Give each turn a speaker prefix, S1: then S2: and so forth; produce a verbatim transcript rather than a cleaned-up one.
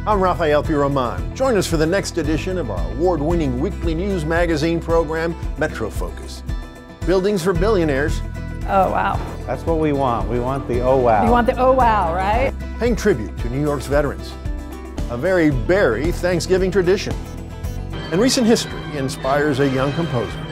S1: I'm Rafael P. Roman. Join us for the next edition of our award-winning weekly news magazine program, MetroFocus. Buildings for Billionaires.
S2: Oh, wow.
S3: That's what we want. We want the oh, wow.
S2: You want the oh, wow, right?
S1: Paying tribute to New York's veterans. A very berry Thanksgiving tradition. And recent history inspires a young composer.